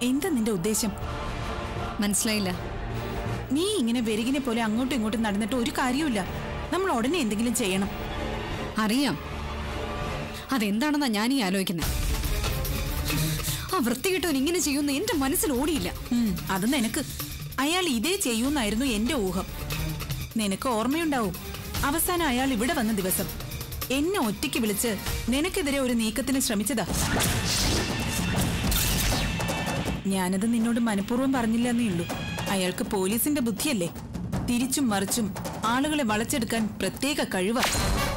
എന്താ നിന്റെ ഉദ്ദേശം? മനസ്സിലായില്ല. നീ ഇങ്ങനെ വെരുകിനെ പോലെ അങ്ങോട്ടും ഇങ്ങോട്ടും നടന്നിട്ട് ഒരു കാര്യമില്ല. നമ്മൾ ഉടനെ എന്തെങ്കിലും ചെയ്യണം. അറിയാം, അതെന്താണെന്നാ ഞാനീ ആലോചിക്കുന്നത്. ആ വൃത്തികെട്ടവൻ ഇങ്ങനെ ചെയ്യുന്ന എന്റെ മനസ്സിൽ ഓടിയില്ല. അത് നിനക്ക്. അയാൾ ഇതേ ചെയ്യൂന്നായിരുന്നു എന്റെ ഊഹം. നിനക്ക് ഓർമ്മയുണ്ടാവും, അവസാനം അയാൾ ഇവിടെ വന്ന ദിവസം എന്നെ ഒറ്റയ്ക്ക് വിളിച്ച് നിനക്കെതിരെ ഒരു നീക്കത്തിന് ശ്രമിച്ചതാ. ഞാനത് നിന്നോട് മനഃപൂർവ്വം പറഞ്ഞില്ലെന്നേ ഉള്ളൂ. അയാൾക്ക് പോലീസിന്റെ ബുദ്ധിയല്ലേ, തിരിച്ചും മറിച്ചും ആളുകളെ വളച്ചെടുക്കാൻ പ്രത്യേക കഴിവാ.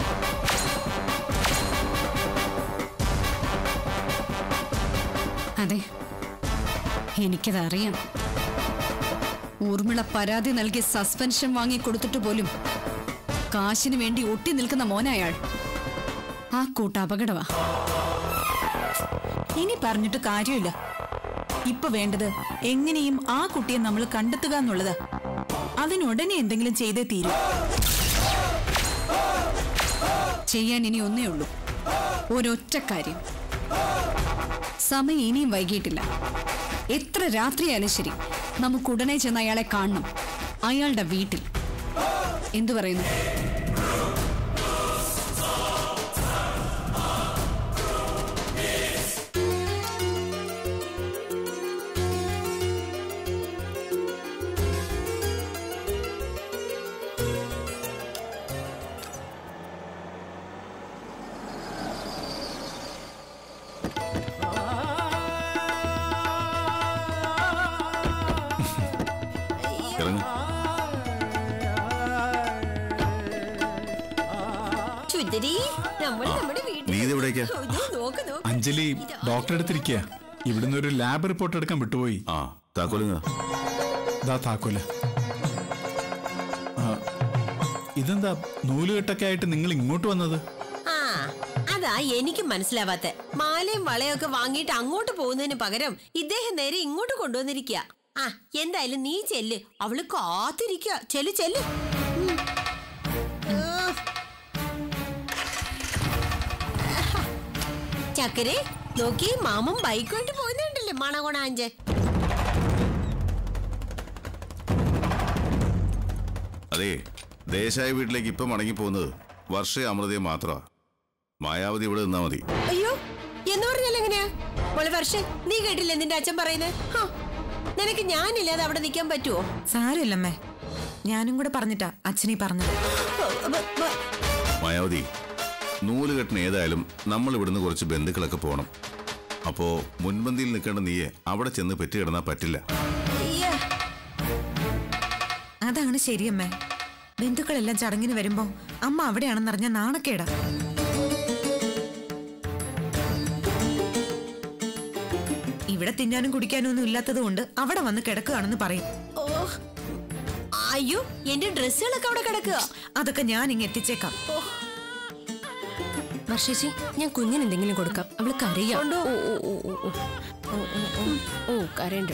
അതെ, എനിക്കതറിയാം. ഊർമിള പരാതി നൽകി സസ്പെൻഷൻ വാങ്ങി കൊടുത്തിട്ട് പോലും കാശിന് വേണ്ടി ഒട്ടി നിൽക്കുന്ന മോനയാൾ. ആ കൂട്ട അപകടവാ. ഇനി പറഞ്ഞിട്ട് കാര്യമില്ല. ഇപ്പൊ വേണ്ടത് എങ്ങനെയും ആ കുട്ടിയെ നമ്മൾ കണ്ടെത്തുക എന്നുള്ളതാ. അതിനുടനെ എന്തെങ്കിലും ചെയ്തേ തീരൂ. ചെയ്യാൻ ഇനി ഒന്നേ ഉള്ളൂ, ഒരൊറ്റ കാര്യം. സമയം ഇനിയും വൈകിട്ടില്ല. എത്ര രാത്രിയായാലും ശരി, നമുക്കുടനെ ചെന്ന് അയാളെ കാണണം, അയാളുടെ വീട്ടിൽ. എന്തു പറയുന്നു? അഞ്ജലി ഡോക്ടറെ അടുത്തിരിക്കുക. ഇവിടുന്ന് ഒരു ലാബ് റിപ്പോർട്ട് എടുക്കാൻ വിട്ടുപോയി. താക്കോല്. ഇതെന്താ നൂലുകെട്ടൊക്കെ ആയിട്ട് നിങ്ങൾ ഇങ്ങോട്ട് വന്നത്? അതാ എനിക്ക് മനസ്സിലാവാത്ത. മാലയും വളയൊക്കെ വാങ്ങിയിട്ട് അങ്ങോട്ട് പോകുന്നതിന് പകരം ഇദ്ദേഹം നേരെ ഇങ്ങോട്ട് കൊണ്ടുവന്നിരിക്കുക. എന്തായാലും നീ ചെല്ല്, അവള് കാത്തിരിക്കുക. ചെല്ല് ചെല്ല്. ചക്കരെ നോക്കി, മാമൻ ബൈക്ക് കൊണ്ട് പോകുന്നുണ്ടല്ലേ മണകോണാഞ്ച്. അതെ, ദേശായ വീട്ടിലേക്ക് ഇപ്പൊ മടങ്ങി പോകുന്നത് വർഷ അമൃതയെ മാത്രമാ. മായാവതി ഇവിടെ നിന്നാ മതി. അയ്യോ, എന്ന് പറഞ്ഞാൽ എങ്ങനെയാ മോളെ വർഷ? നീ കേട്ടില്ലേ നിന്റെ അച്ഛൻ പറയുന്നത്? നിനക്ക് ഞാനില്ലാതെ അവിടെ നിൽക്കാൻ പറ്റുമോ? സാരമില്ലമ്മേ, ഞാനും കൂടെ പറഞ്ഞിട്ടാ അച്ഛനീ പറഞ്ഞത്. മായാവതി, നൂലുകെട്ടിന് ഏതായാലും നമ്മൾ ഇവിടുന്ന് കുറച്ച് ബന്ധുക്കളൊക്കെ പോകണം. അപ്പോ മുൻപന്തിയിൽ നിൽക്കേണ്ട നീയെ അവിടെ ചെന്ന് പെറ്റുകിടന്നാ പറ്റില്ല. അതാണ് ശരിയമ്മേ. ബന്ധുക്കളെല്ലാം ചടങ്ങിന് വരുമ്പോ അമ്മ അവിടെയാണെന്നറിഞ്ഞ നാണക്കേടാ. ഇവിടെ തിന്നാനും കുടിക്കാനും ഒന്നും ഇല്ലാത്തത് കൊണ്ട് അവിടെ വന്ന് കിടക്കുകയാണെന്ന് പറയും. അയ്യോ, എന്റെ ഡ്രസ്സുകളൊക്കെ അവിടെ കിടക്കുക. അതൊക്കെ ഞാൻ ഇങ്ങ് എത്തിച്ചേക്കാം. വർഷേച്ചി, ഞാൻ കുഞ്ഞിന് എന്തെങ്കിലും കൊടുക്കാം. അവള് കരയാ. കരയണ്ട.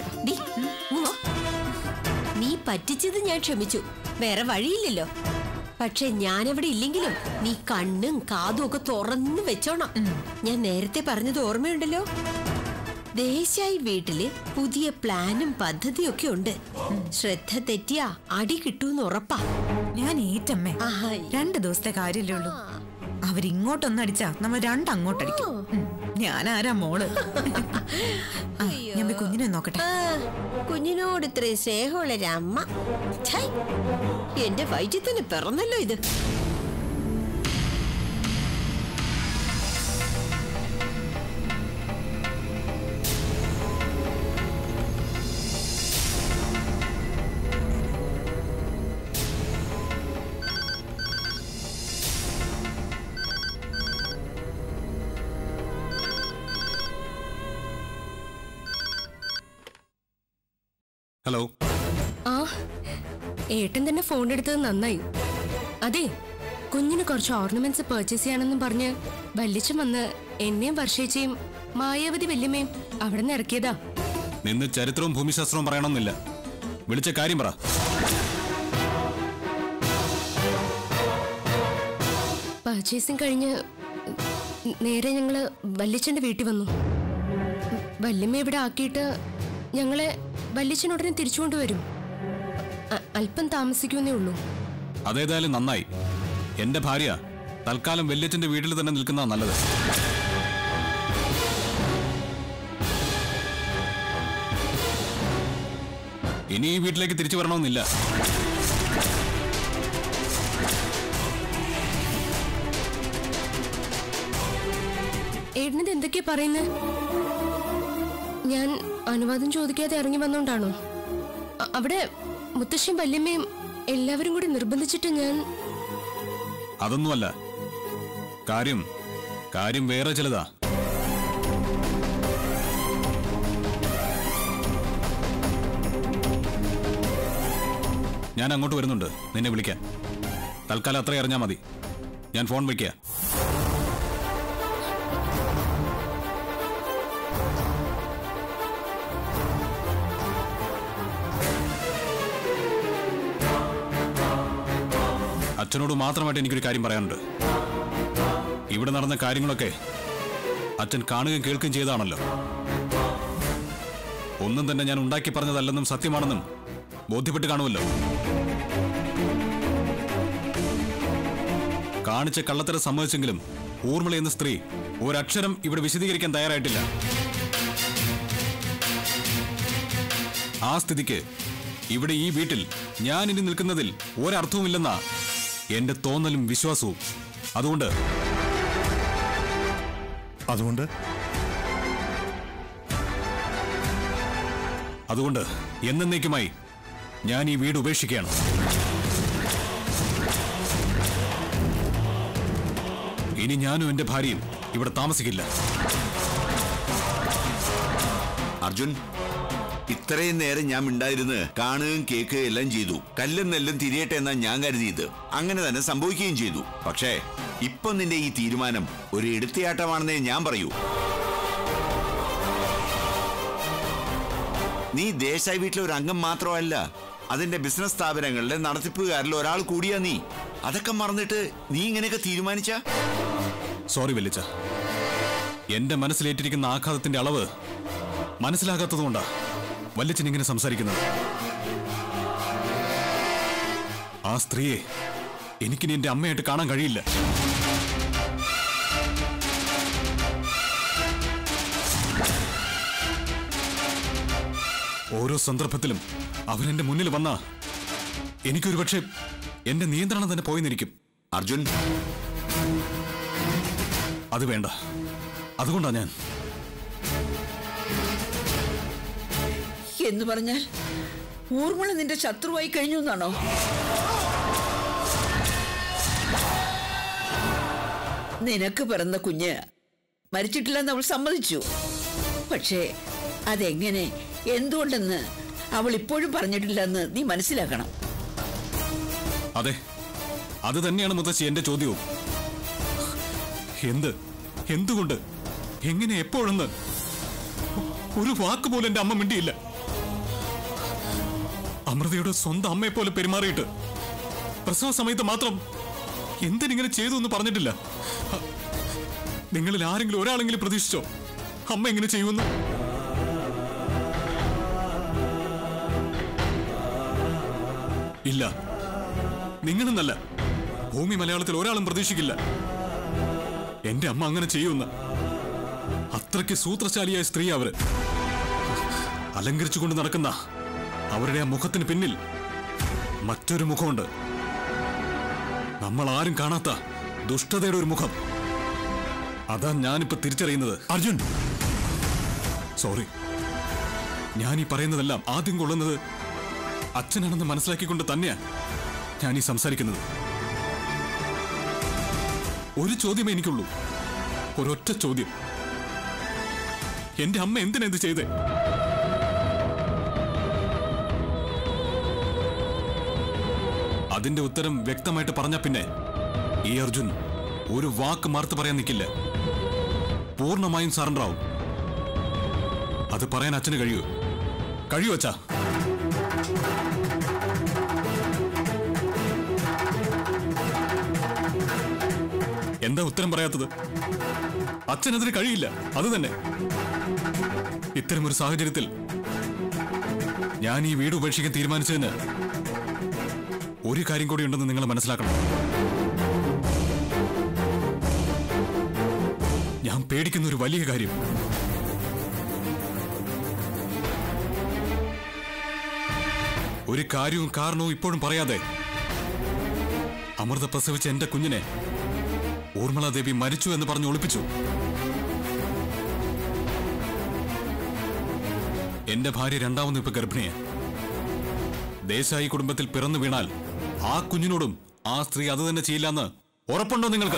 നീ പറ്റിച്ചത് ഞാൻ ക്ഷമിച്ചു, വേറെ വഴിയില്ലല്ലോ. പക്ഷെ ഞാനവിടെ ഇല്ലെങ്കിലും നീ കണ്ണും കാതും ഒക്കെ തുറന്നു വെച്ചോണം. ഞാൻ നേരത്തെ പറഞ്ഞത് ഓർമ്മയുണ്ടല്ലോ, ദേശായി വീട്ടില് പുതിയ പ്ലാനും പദ്ധതിയും ഒക്കെ ഉണ്ട്. ശ്രദ്ധ തെറ്റിയാ അടി കിട്ടൂന്ന് ഉറപ്പാ. ഞാൻ ഏറ്റമ്മേ, 2 ദിവസത്തെ കാര്യല്ലേ ഉള്ളൂ. അവരിങ്ങോട്ടൊന്നടിച്ചാ നമ്മൾ രണ്ടങ്ങോട്ടടിക്കും. ഞാനാരാ മോള്? ഞാൻ കുഞ്ഞിനെ നോക്കട്ടെ. കുഞ്ഞിനോട് ഇത്രയും സ്നേഹമുള്ളൊരമ്മ എന്റെ വയറ്റിൽ തന്നെ പിറന്നല്ലോ ഇത്. ഹലോ. ഏട്ടൻ തന്നെ ഫോൺ എടുത്തത് നന്നായി. അതെ, കുഞ്ഞിന് കുറച്ച് ഓർണമെന്റ്സ് പർച്ചേസ് ചെയ്യാനെന്നും പറഞ്ഞ് വല്യച്ഛൻ വന്ന് എന്നെയും വർഷേച്ചയും മായാവതി വല്യമ്മയും അവിടെ നിന്ന് ഇറക്കിയതാ. നിന്ന് ചരിത്രവും ഭൂമിശാസ്ത്രവും പറയണമെന്നില്ല, വിളിച്ച കാര്യം പറ. പർച്ചേസിങ് കഴിഞ്ഞ് നേരെ ഞങ്ങള് വല്യച്ഛന്റെ വീട്ടിൽ വന്നു. വല്യമ്മ ഇവിടെ ആക്കിയിട്ട് ഞങ്ങളെ വല്യച്ഛനുടനെ തിരിച്ചുകൊണ്ടുവരും. അല്പം താമസിക്കുമെന്നേ ഉള്ളൂ. അതേതായാലും നന്നായി. എന്റെ ഭാര്യ തൽക്കാലം വല്യച്ഛന്റെ വീട്ടിൽ തന്നെ നിൽക്കുന്നതാ നല്ലത്. ഇനി ഈ വീട്ടിലേക്ക് തിരിച്ചു വരണമെന്നില്ല. ഏട്ടനത് എന്തൊക്കെയാ പറയുന്നത്? ഞാൻ അനുവാദം ചോദിക്കാതെ ഇറങ്ങി വന്നോണ്ടാണോ? അവിടെ മുത്തശ്ശിയും വല്യമ്മയും എല്ലാവരും കൂടി നിർബന്ധിച്ചിട്ട് ഞാൻ... അതൊന്നുമല്ല. കാര്യം വേറെ ചിലതാ. ഞാൻ അങ്ങോട്ട് വരുന്നുണ്ട് നിന്നെ വിളിക്കാൻ. തൽക്കാലം അത്ര അറിഞ്ഞാ മതി. ഞാൻ ഫോൺ വയ്ക്കുക. അച്ഛനോട് മാത്രമായിട്ട് എനിക്കൊരു കാര്യം പറയാനുണ്ട്. ഇവിടെ നടന്ന കാര്യങ്ങളൊക്കെ അച്ഛൻ കാണുകയും കേൾക്കുകയും ചെയ്താണല്ലോ. ഒന്നും തന്നെ ഞാൻ ഉണ്ടാക്കി പറഞ്ഞതല്ലെന്നും സത്യമാണെന്നും ബോധ്യപ്പെട്ട് കാണുമല്ലോ. കാണിച്ച കള്ളത്തരം സമ്മതിച്ചെങ്കിലും ഊർമിള എന്ന സ്ത്രീ ഒരക്ഷരം ഇവിടെ വിശദീകരിക്കാൻ തയ്യാറായിട്ടില്ല. ആ സ്ഥിതിക്ക് ഇവിടെ ഈ വീട്ടിൽ ഞാൻ ഇനി നിൽക്കുന്നതിൽ ഒരർത്ഥവുമില്ലെന്നാ എന്റെ തോന്നലും വിശ്വാസവും. അതുകൊണ്ട് എന്നേക്കുമായി ഞാൻ ഈ വീട് ഉപേക്ഷിക്കുകയാണ്. ഇനി ഞാനും എന്റെ ഭാര്യയും ഇവിടെ താമസിക്കില്ല. അർജുൻ, ഇത്രയും നേരം ഞാൻ മിണ്ടായിരുന്ന് കാണുകയും കേൾക്കുകയും എല്ലാം ചെയ്തു. കല്ലും നെല്ലും തിരിയട്ടെ എന്നാ ഞാൻ കരുതിയത്. അങ്ങനെ തന്നെ സംഭവിക്കുകയും ചെയ്തു. പക്ഷേ ഇപ്പൊ നിന്റെ ഈ തീരുമാനം ഒരു എടുത്തിയാട്ടമാണെന്നേ ഞാൻ പറയൂ. നീ ദേശായി വീട്ടിലെ ഒരു അംഗം മാത്രമല്ല, അതിന്റെ ബിസിനസ് സ്ഥാപനങ്ങളുടെ നടത്തിപ്പുകാരിൽ ഒരാൾ കൂടിയാ നീ. അതൊക്കെ മറന്നിട്ട് നീ ഇങ്ങനെയൊക്കെ തീരുമാനിച്ച? സോറി വല്ലിച്ച, എന്റെ മനസ്സിലേറ്റിരിക്കുന്ന ആഘാതത്തിന്റെ അളവ് മനസ്സിലാകാത്തതുകൊണ്ടാ വല്ലിച്ചൻ ഇങ്ങനെ സംസാരിക്കുന്നത്. ആ സ്ത്രീയെ എനിക്കിനി എന്റെ അമ്മയായിട്ട് കാണാൻ കഴിയില്ല. ഓരോ സന്ദർഭത്തിലും അവരെന്റെ മുന്നിൽ വന്നാ എനിക്കൊരു പക്ഷേ എന്റെ നിയന്ത്രണം തന്നെ പോയെന്നിരിക്കും. അർജുൻ, അത് വേണ്ട. അതുകൊണ്ടാ ഞാൻ... എന്ന് പറഞ്ഞാൽ ഊർമിള നിന്റെ ശത്രുവായി കഴിഞ്ഞു എന്നാണോ? നിനക്ക് പിറന്ന കുഞ്ഞ് മരിച്ചിട്ടില്ലെന്ന് അവൾ സമ്മതിച്ചു. പക്ഷേ അതെങ്ങനെ, എന്തുകൊണ്ടെന്ന് അവൾ ഇപ്പോഴും പറഞ്ഞിട്ടില്ലെന്ന് നീ മനസ്സിലാക്കണം. അതെ, അത് തന്നെയാണ് മുത്തശ്ശി എന്റെ ചോദ്യവും. എന്തുകൊണ്ട്, എങ്ങനെ, എപ്പോഴെന്ന് ഒരു വാക്ക് പോലും എന്റെ അമ്മ മിണ്ടിയില്ല. അമൃതയുടെ സ്വന്തം അമ്മയെ പോലെ പെരുമാറിയിട്ട് പ്രസവ സമയത്ത് മാത്രം എന്തിനിങ്ങനെ ചെയ്തു എന്ന് പറഞ്ഞിട്ടില്ല. നിങ്ങളിൽ ആരെങ്കിലും ഒരാളെങ്കിലും പ്രതീക്ഷിച്ചോ അമ്മ എങ്ങനെ ചെയ്യുമെന്ന്? ഇല്ല, നിങ്ങളെന്നല്ല, ഭൂമി മലയാളത്തിൽ ഒരാളും പ്രതീക്ഷിക്കില്ല എന്റെ അമ്മ അങ്ങനെ ചെയ്യുമെന്ന്. അത്രയ്ക്ക് സൂത്രശാലിയായ സ്ത്രീ അവര്. അലങ്കരിച്ചുകൊണ്ട് നടക്കുന്ന അവരുടെ ആ മുഖത്തിന് പിന്നിൽ മറ്റൊരു മുഖമുണ്ട്. നമ്മൾ ആരും കാണാത്ത ദുഷ്ടതയുടെ ഒരു മുഖം. അതാ ഞാനിപ്പോ തിരിച്ചറിയുന്നത്. അർജുൻ, സോറി. ഞാൻ ഈ പറയുന്നതെല്ലാം ആദ്യം കൊള്ളുന്നത് അച്ഛനാണെന്ന് മനസ്സിലാക്കിക്കൊണ്ട് തന്നെയാ ഞാൻ ഈ സംസാരിക്കുന്നത്. ഒരു ചോദ്യമേ എനിക്കുള്ളൂ, ഒരൊറ്റ ചോദ്യം. എന്റെ അമ്മ എന്തിനാ ഇത് ചെയ്തേ? അതിന്റെ ഉത്തരം വ്യക്തമായിട്ട് പറഞ്ഞ പിന്നെ ഈ അർജുൻ ഒരു വാക്ക് മാർത്ത് പറയാൻ നിൽക്കില്ല. പൂർണ്ണമായും സറണ്ടർ ആവും. അത് പറയാൻ അച്ഛന് കഴിയൂ അച്ഛാ? എന്താ ഉത്തരം പറയാത്തത്? അച്ഛനതിന് കഴിയില്ല, അത് തന്നെ. ഇത്തരമൊരു സാഹചര്യത്തിൽ ഞാൻ ഈ വീട് ഉപേക്ഷിക്കാൻ തീരുമാനിച്ചതിന് ഒരു കാര്യം കൂടി ഉണ്ടെന്ന് നിങ്ങൾ മനസ്സിലാക്കണം. ഞാൻ പേടിക്കുന്ന ഒരു വലിയ കാര്യം. ഒരു കാര്യവും കാരണവും ഇപ്പോഴും പറയാതെ അമൃത പ്രസവിച്ച എന്റെ കുഞ്ഞിനെ ഊർമിളാദേവി മരിച്ചു എന്ന് പറഞ്ഞ് ഒളിപ്പിച്ചു. എന്റെ ഭാര്യ രണ്ടാമത് ഇപ്പൊ ഗർഭിണിയ. ദേശായി കുടുംബത്തിൽ പിറന്നു വീണാൽ ആ കുഞ്ഞിനോടും ആ സ്ത്രീ അത് തന്നെ ചെയ്യില്ലെന്ന് ഉറപ്പുണ്ടോ നിങ്ങൾക്ക്?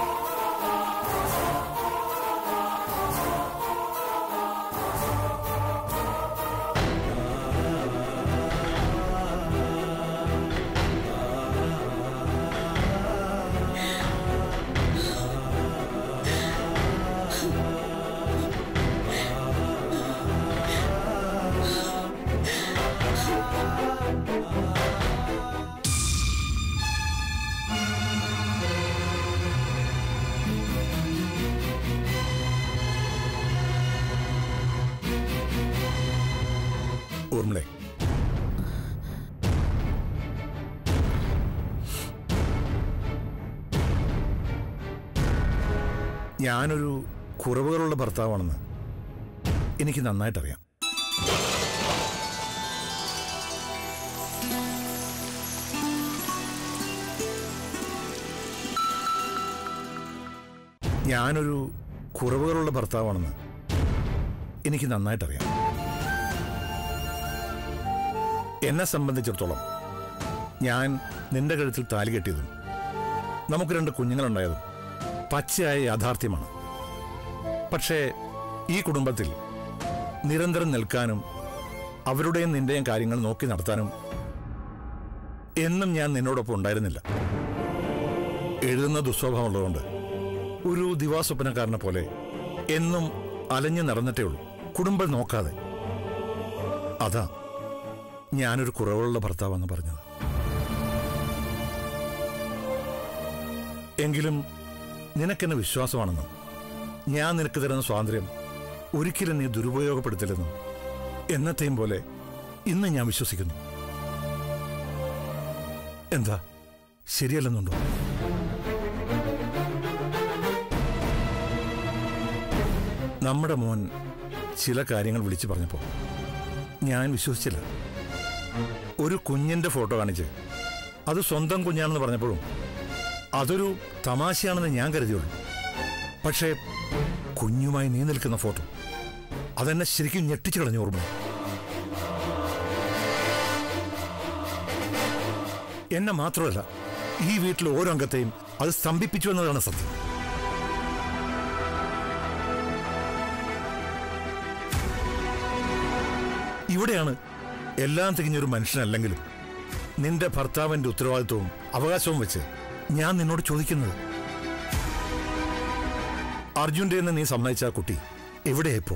ഊർമിളെ, ഞാനൊരു കുറവുകളുള്ള ഭർത്താവാണെന്ന് എനിക്ക് നന്നായിട്ടറിയാം. ഞാനൊരു കുറവുകളുള്ള ഭർത്താവാണെന്ന് എനിക്ക് നന്നായിട്ടറിയാം. എന്നെ സംബന്ധിച്ചിടത്തോളം ഞാൻ നിന്റെ കഴുത്തിൽ താലി കെട്ടിയതും നമുക്ക് 2 കുഞ്ഞുങ്ങളുണ്ടായതും പച്ചയായ യാഥാർത്ഥ്യമാണ്. പക്ഷേ ഈ കുടുംബത്തിൽ നിരന്തരം നിൽക്കാനും അവരുടെയും നിന്റെയും കാര്യങ്ങൾ നോക്കി നടത്താനും എന്നും ഞാൻ നിന്നോടൊപ്പം ഉണ്ടായിരുന്നില്ല. എഴുതുന്ന ദുസ്വഭാവമുള്ളതുകൊണ്ട് ഒരു ദിവാസ്വപ്നക്കാരനെ പോലെ എന്നും അലഞ്ഞു നടന്നിട്ടേ ഉള്ളൂ, കുടുംബം നോക്കാതെ. അതാ ഞാനൊരു കുറവുള്ള ഭർത്താവെന്ന് പറഞ്ഞത്. എങ്കിലും നിനക്കെന്നെ വിശ്വാസമാണെന്നും ഞാൻ നിനക്ക് തരുന്ന സ്വാതന്ത്ര്യം ഒരിക്കലും നീ ദുരുപയോഗപ്പെടുത്തില്ലെന്നും എന്നത്തെയും പോലെ ഇന്ന് ഞാൻ വിശ്വസിക്കുന്നു. എന്താ ശരിയല്ലെന്നുണ്ടോ? നമ്മുടെ മോൻ ചില കാര്യങ്ങൾ വിളിച്ചു പറഞ്ഞപ്പോ ഞാൻ വിശ്വസിച്ചില്ല. ഒരു കുഞ്ഞിന്റെ ഫോട്ടോ കാണിച്ച് അത് സ്വന്തം കുഞ്ഞാണെന്ന് പറഞ്ഞപ്പോഴും അതൊരു തമാശയാണെന്ന് ഞാൻ കരുതിയുള്ളൂ. പക്ഷേ കുഞ്ഞുമായി നീ നിൽക്കുന്ന ഫോട്ടോ അതെന്നെ ശരിക്കും ഞെട്ടിച്ചു കളഞ്ഞു. ഓർമ്മ എന്നെ മാത്രമല്ല, ഈ വീട്ടിലെ ഓരോ അംഗത്തെയും അത് സ്തംഭിപ്പിച്ചു എന്നതാണ് സത്യം. ഇവിടെയാണ് എല്ലാം തികഞ്ഞൊരു മനുഷ്യനല്ലെങ്കിലും നിന്റെ ഭർത്താവിന്റെ ഉത്തരവാദിത്വവും അവകാശവും വെച്ച് ഞാൻ നിന്നോട് ചോദിക്കുന്നത്, അർജുന്റെ എന്ന് നീ സമ്മതിച്ച ആ കുട്ടി എവിടെയാ ഇപ്പോ?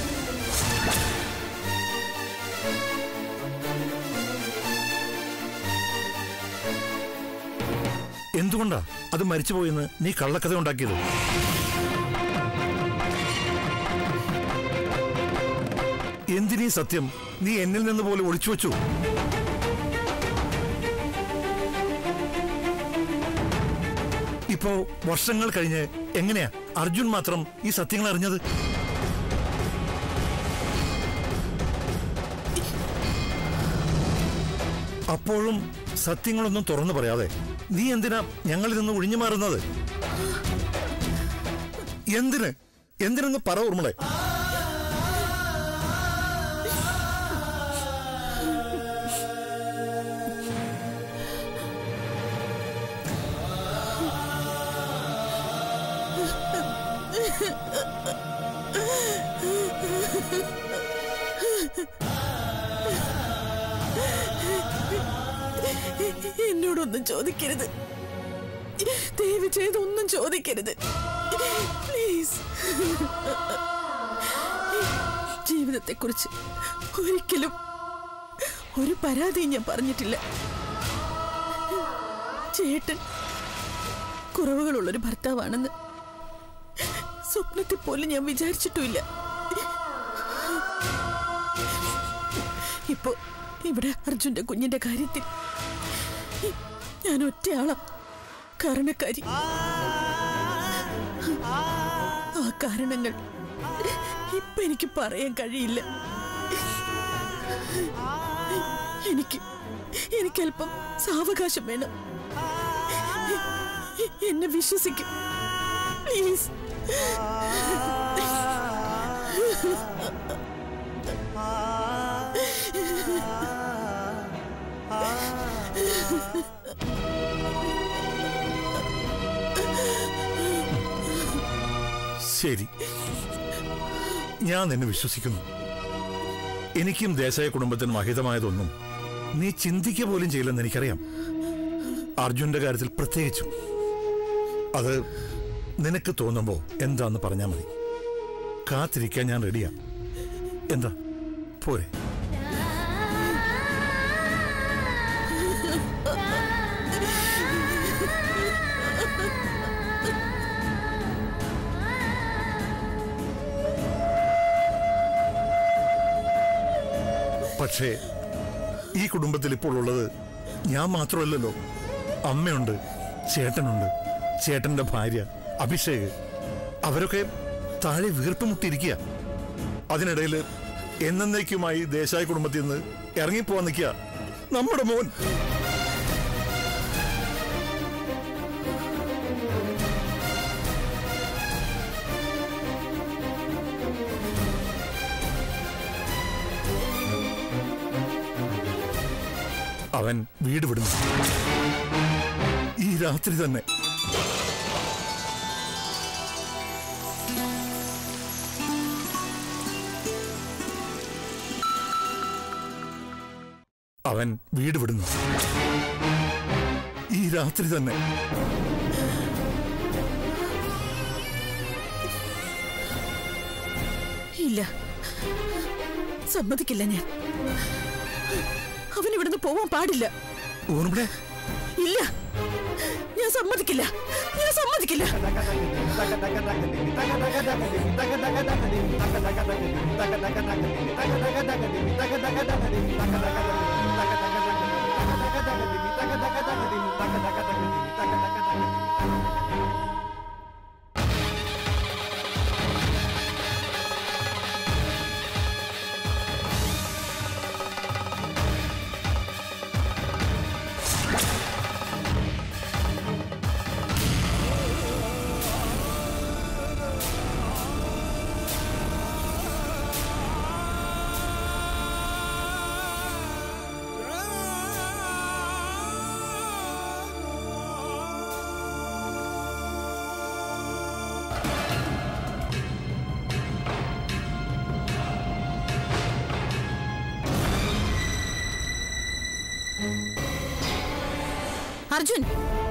എന്തുകൊണ്ടാ അത് മരിച്ചുപോയെന്ന് നീ കള്ളക്കഥ ഉണ്ടാക്കിയത്? എന്തിനീ സത്യം നീ എന്നിൽ നിന്ന് പോലെ ഒളിച്ചു വച്ചു? ഇപ്പോ വർഷങ്ങൾ കഴിഞ്ഞ് എങ്ങനെയാ അർജുൻ മാത്രം ഈ സത്യങ്ങൾ അറിഞ്ഞത്? അപ്പോഴും സത്യങ്ങളൊന്നും തുറന്നു പറയാതെ നീ എന്തിനാ ഞങ്ങളിൽ നിന്ന് ഒഴിഞ്ഞു മാറുന്നത്? എന്തിനെന്ന് പറ ഊർമിളെ. എന്നോടൊന്നും ചോദിക്കരുത്, ദയവ് ചെയ്തൊന്നും ചോദിക്കരുത് പ്ലീസ്. ജീവിതത്തെക്കുറിച്ച് ഒരിക്കലും ഒരു പരാതിയും ഞാൻ പറഞ്ഞിട്ടില്ല. ചേട്ടൻ കുറവുകളുള്ളൊരു ഭർത്താവാണെന്ന് സ്വപ്നത്തിൽ പോലും ഞാൻ വിചാരിച്ചിട്ടുമില്ല. ഇപ്പോ ഇവിടെ അർജുന്റെ കുഞ്ഞിന്റെ കാര്യത്തിൽ ഞാൻ ഒറ്റയാളാ കാരണക്കാരി. ആ കാരണങ്ങൾ ഇപ്പൊ എനിക്ക് പറയാൻ കഴിയില്ല. എനിക്ക് അല്പം സാവകാശം വേണം. എന്നെ വിശ്വസിക്കും പ്ലീസ്. ശരി, ഞാൻ നിന്നെ വിശ്വസിക്കുന്നു. എനിക്കും ദേശായ കുടുംബത്തിനും അഹിതമായതൊന്നും നീ ചിന്തിക്കുക പോലും ചെയ്യില്ലെന്ന് എനിക്കറിയാം. അർജുന്റെ കാര്യത്തിൽ പ്രത്യേകിച്ചും. അത് നിനക്ക് തോന്നുമ്പോ എന്താന്ന് പറഞ്ഞാൽ മതി. കാത്തിരിക്കാൻ ഞാൻ റെഡിയാ. എന്താ പോരെ? പക്ഷേ ഈ കുടുംബത്തിൽ ഇപ്പോൾ ഉള്ളത് ഞാൻ മാത്രമല്ലല്ലോ. അമ്മയുണ്ട്, ചേട്ടനുണ്ട്, ചേട്ടന്റെ ഭാര്യ അഭിഷേക്. അവരൊക്കെ താഴെ വീർപ്പ് മുട്ടിയിരിക്കുക. അതിനിടയിൽ എന്നേക്കുമായി ദേശായ കുടുംബത്തിൽ നിന്ന് ഇറങ്ങിപ്പോവാൻ നിൽക്കുക നമ്മുടെ മോൻ. അവൻ വീട് വിടുന്നു ഈ രാത്രി തന്നെ. അവൻ വീട് വിടുന്നു ഈ രാത്രി തന്നെ. ഇല്ല, സമ്മതിക്കില്ല ഞാൻ. അവൻ ഇവിടുന്ന് പോവാൻ പാടില്ല. ഇല്ല, ഞാൻ സമ്മതിക്കില്ല. ഞാൻ സമ്മതിക്കില്ല. അർജുൻ,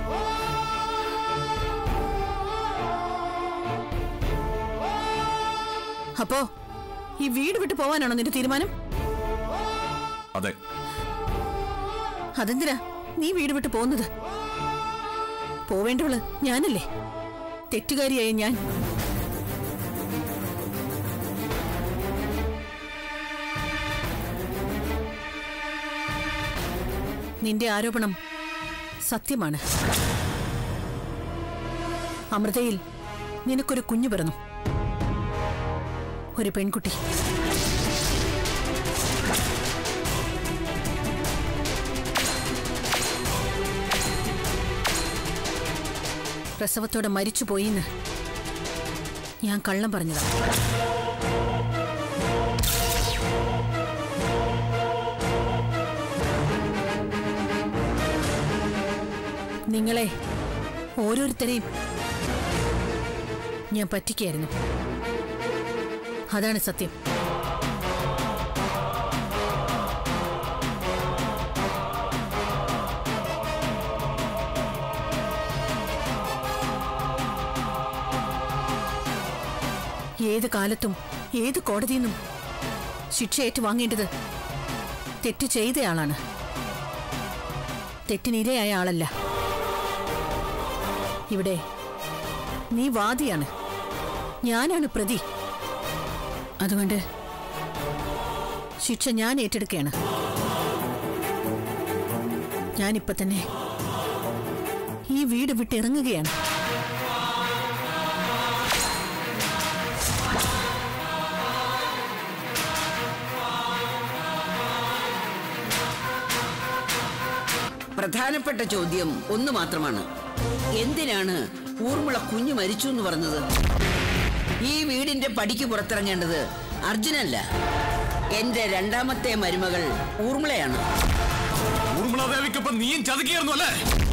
അപ്പോ ഈ വീട് വിട്ടു പോവാനാണോ നിന്റെ തീരുമാനം? അതെ. അതെന്തിനാ നീ വീട് വിട്ടു പോകുന്നത്? പോവേണ്ടവള് ഞാനല്ലേ, തെറ്റുകാരിയായ ഞാൻ. നിന്റെ ആരോപണം സത്യമാണ്. അമൃതയിൽ നിനക്കൊരു കുഞ്ഞു പിറന്നു, ഒരു പെൺകുട്ടി. പ്രസവത്തോടെ മരിച്ചുപോയിന്ന് ഞാൻ കള്ളം പറഞ്ഞതാ. നിങ്ങളെ ഓരോരുത്തരെയും ഞാൻ പറ്റിക്കായിരുന്നു. അതാണ് സത്യം. ഏത് കാലത്തും ഏത് കോടതിയിൽ നിന്നും ശിക്ഷ ഏറ്റുവാങ്ങേണ്ടത് തെറ്റ് ചെയ്തയാളാണ്, തെറ്റിനിരയായ ആളല്ല. ഇവിടെ നീ വാദിയാണ്, ഞാനാണ് പ്രതി. അതുകൊണ്ട് ശിക്ഷ ഞാൻ ഏറ്റെടുക്കുകയാണ്. ഞാനിപ്പോ തന്നെ ഈ വീട് വിട്ടിറങ്ങുകയാണ്. പ്രധാനപ്പെട്ട ചോദ്യം ഒന്ന് മാത്രമാണ്. എന്തിനാണ് ഊർമിള കുഞ്ഞു മരിച്ചു എന്ന് പറഞ്ഞത്? ഈ വീടിന്റെ പടിക്ക് പുറത്തിറങ്ങേണ്ടത് അർജുനല്ല, എന്റെ രണ്ടാമത്തെ മരുമകൾ ഊർമിളയാണ്. ഊർമിള ദേവിക്കൊപ്പം നീയും ചതുക്കിയായിരുന്നു അല്ലേ?